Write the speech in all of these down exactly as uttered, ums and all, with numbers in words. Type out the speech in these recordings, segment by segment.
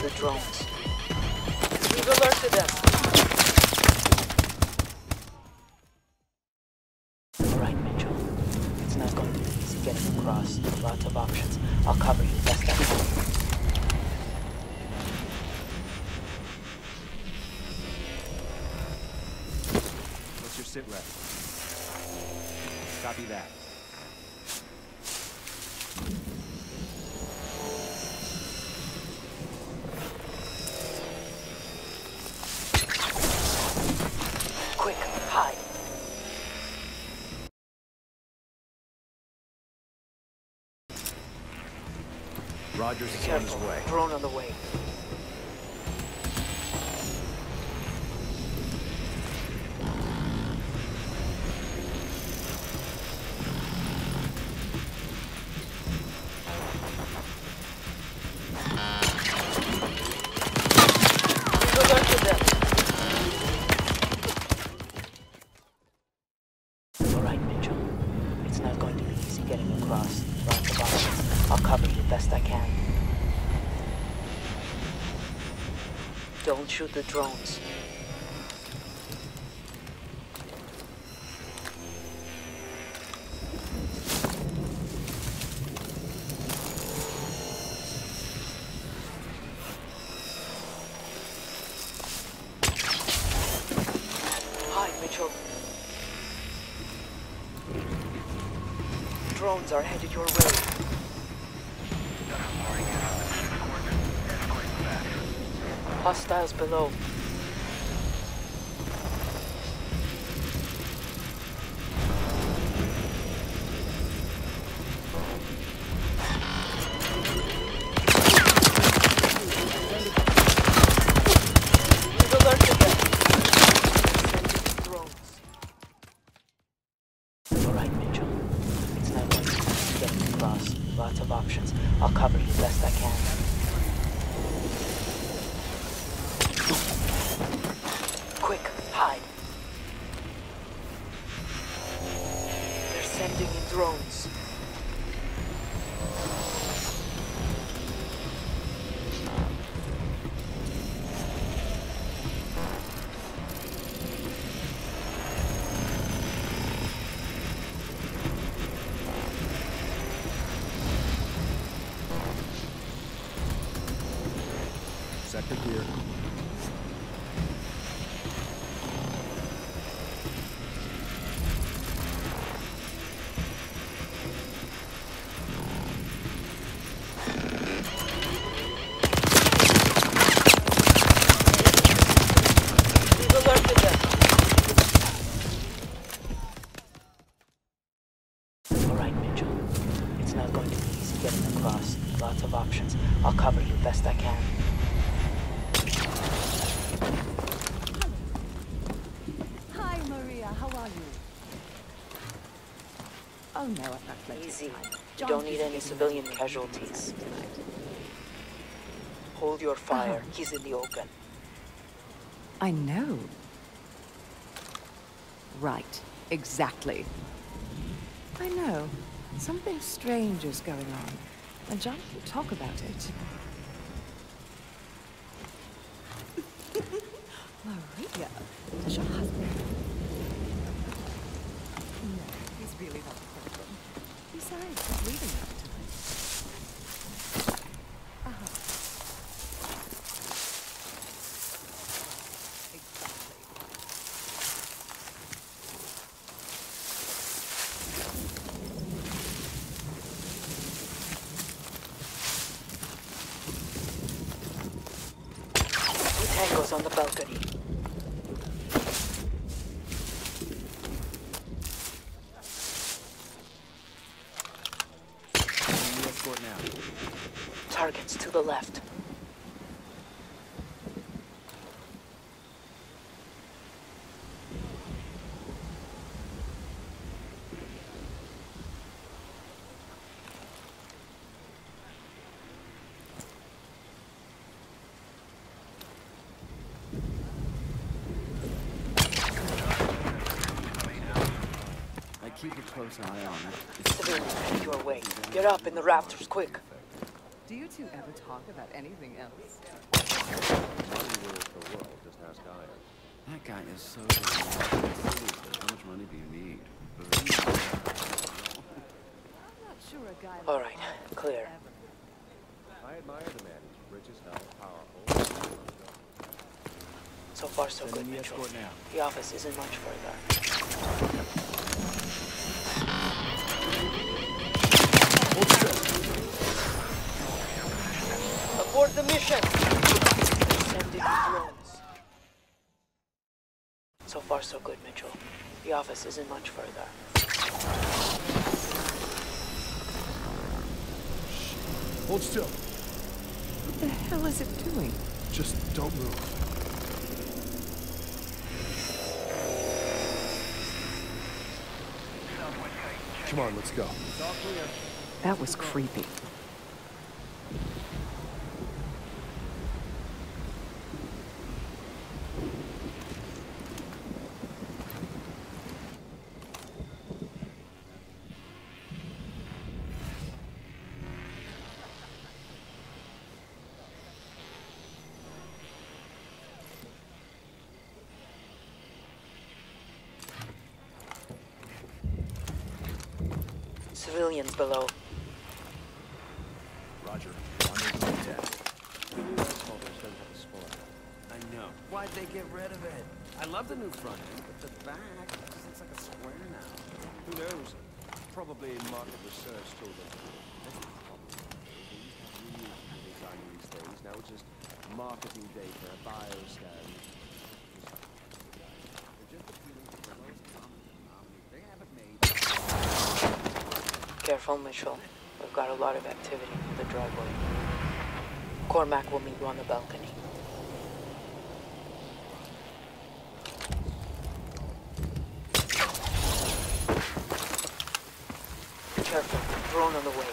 the drones. We've alerted them. Alright, Mitchell. It's not going to be easy getting across. Lots of options. I'll cover you best I can. What's your sit rep? Copy that. Quick, hide. Rogers is on his Careful. way. Drone on the way. We've alerted them. Alright, Mitchell. It's not going to be easy getting across. Lots of options. I'll cover you best I can. Don't shoot the drones. Hi, Mitchell. Drones are headed your way. Hostiles below. We've alerted them. Sending drones. Alright, Mitchell. It's not going to be easy getting across. Lots of options. I'll cover you best I can. Quick, hide. They're sending in drones. Sector clear. We've alerted them. Alright, Mitchell. It's not going to be easy getting across. Lots of options. I'll cover you best I can. Hi, Maria. How are you? Oh no, I've got plenty of Easy. time. You John don't need is any getting civilian ready for casualties. something tonight. Hold your fire. Uh-huh. He's in the open. I know. Right. Exactly. I know. Something strange is going on. And John can talk about it. Maria, does your husband? No, he's really not a problem. Besides, he's leaving us tonight. Uh-huh. Exactly. Two tangos on the balcony. Enemy escort now. Targets to the left. Keep a close eye on it. Civilians headed your way. Get up in the rafters, quick. Do you two ever talk about anything else? Money rules the world, just ask Iron. That guy is so good. How much money do you need? I'm not sure a guy like All right, Iron clear. ever- I admire the man who's rich as hell, powerful. So far, so good, Sending the Mitchell. escort now. The office isn't much further. Hold still. Abort the mission! Send in drones. So far, so good, Mitchell. The office isn't much further. Hold still. What the hell is it doing? Just don't move. Come on, let's go. It's all clear. That was creepy. Civilians below. Roger. On your attack. The new asphalt is done for the sport. I know. Why'd they get rid of it? I love the new front end, but the back just looks like a square now. Who knows? Probably market research told them. That's the problem. They used to have really good design these days. Now it's just marketing data, bioscan. They're just appealing to the most common denominator. They haven't made. Careful, Mitchell. We've got a lot of activity in the driveway. Cormac will meet you on the balcony. Careful. Drone on the way.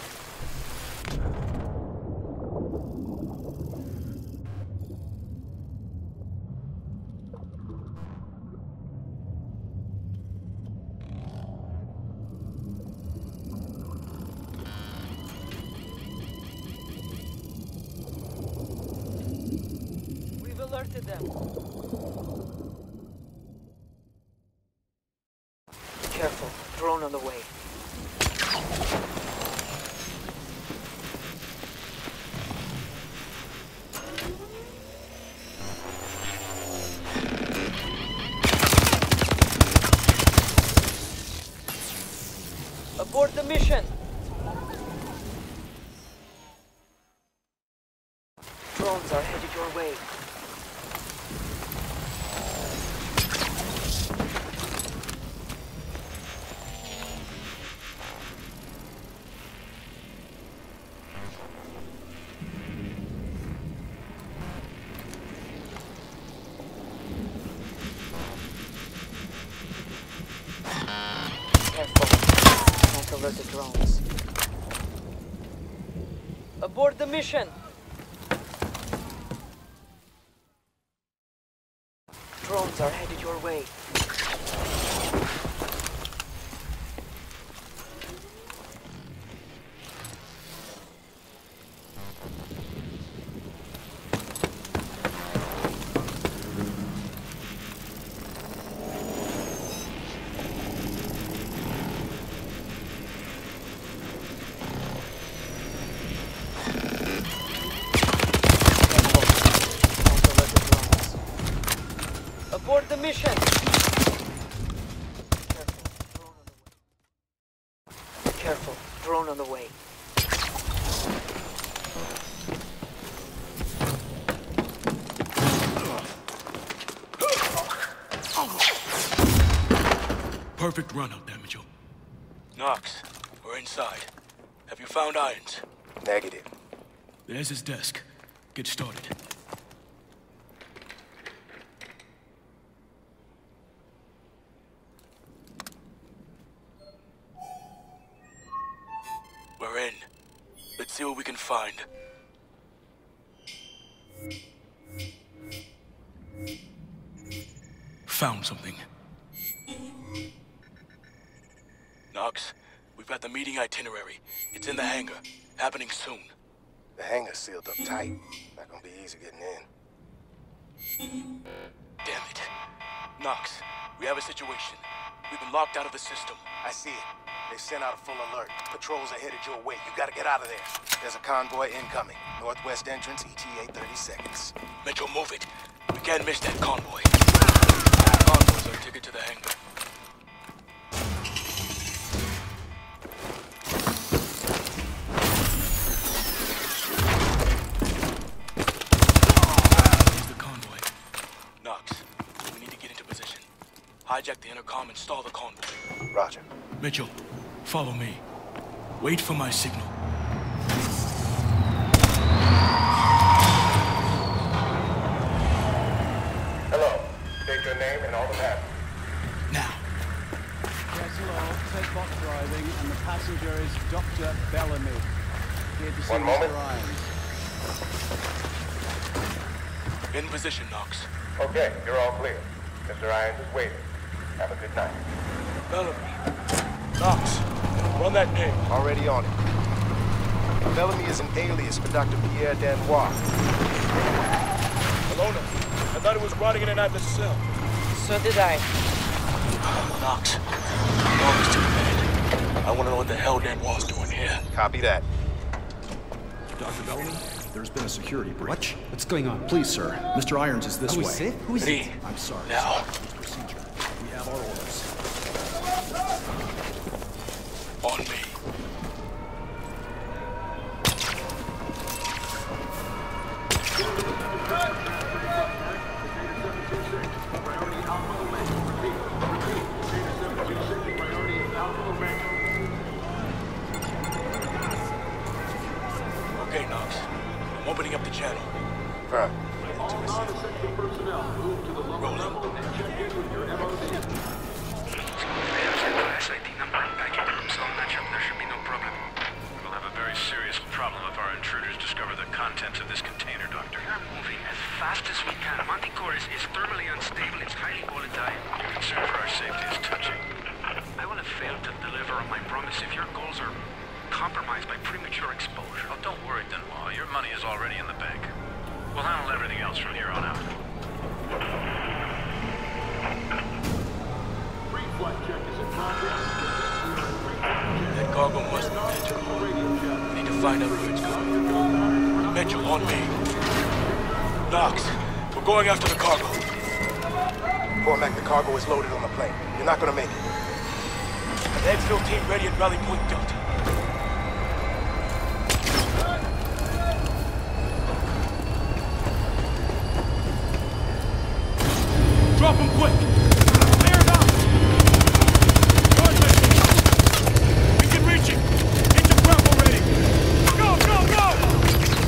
We've alerted them. Careful. Drone on the way. Abort the mission! Drones are headed your way. Careful. Can't alert the drones. Abort the mission! Drones are headed your way. Abort the mission! Careful, drone on the way. Perfect run out there, Mitchell. Knox, we're inside. Have you found Irons? Negative. There's his desk. Get started. We're in. Let's see what we can find. Found something. Knox, we've got the meeting itinerary. It's in the hangar. Happening soon. The hangar's sealed up tight. Not gonna be easy getting in. Damn it. Knox, we have a situation. We've been locked out of the system. I see it. They sent out a full alert. Patrols are headed your way. You gotta get out of there. There's a convoy incoming. Northwest entrance, E T A thirty seconds. Mitchell, move it. We can't miss that convoy. Convoy's our ticket to the hangar. Here's the convoy. Knox, we need to get into position. Hijack the intercom and stall the convoy. Roger. Mitchell, follow me. Wait for my signal. Hello. State your name and all the matter. Now. Yes, hello. Take-bot driving, and the passenger is Doctor Bellamy. Here to see One moment. Mister Irons. In position, Knox. Okay, you're all clear. Mister Irons is waiting. Have a good night. Bellamy. Knox, run that name. Already on it. Bellamy is an alias for Doctor Pierre Danois. Alona, I thought it was rotting in and out of the cell. So did I. Knox, Knox to command. I want to know what the hell Dan was doing here. Copy that. Doctor Bellamy, there's been a security breach. What? What's going on? Please, sir. Mister Irons is this Are we way. safe? Who is Lee, it? I'm sorry. now. sir. It's procedure. We have our orders. On me. Okay, Knox. I'm opening up the channel. Firm. Rolling. There should be no problem. We'll have a very serious problem if our intruders discover the contents of this container, Doctor. We are moving as fast as we can. Manticore is, is thermally unstable. It's highly volatile. Your concern for our safety is touching. I will have failed to deliver on my promise if your goals are compromised by premature exposure. Oh, don't worry, Danois. Your money is already in the bank. We'll handle everything else from here on out. Pre-flight check is in progress. That cargo must be Mitchell. We need to find out where it's going. Mitchell, on me. Knox, we're going after the cargo. Cormac, the cargo is loaded on the plane. You're not gonna make it. The exfil team ready at Rally Point Delta. Drop him quick! Clear him out! Northwest! We can reach him! Get your grapple ready! Go, go, go!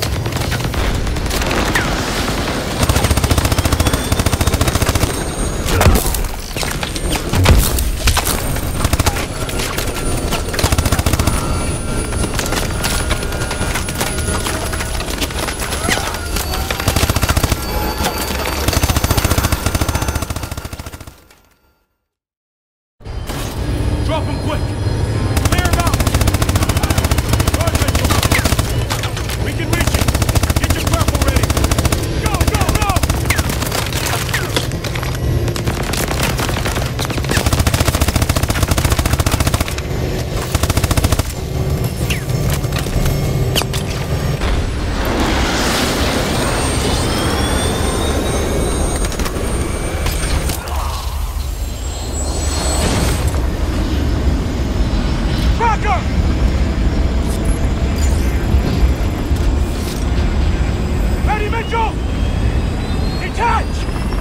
Drop him quick! Clear him out! Northwest! We can reach him! Get your grapple ready! Go, go, go! Tracker! Ready, Mitchell! Detach!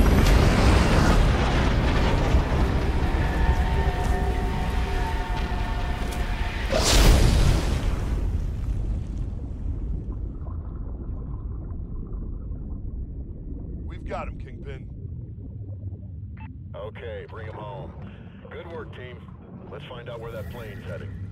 We've got him, Kingpin. Okay, bring him home. Good work, team. Let's find out where that plane's heading.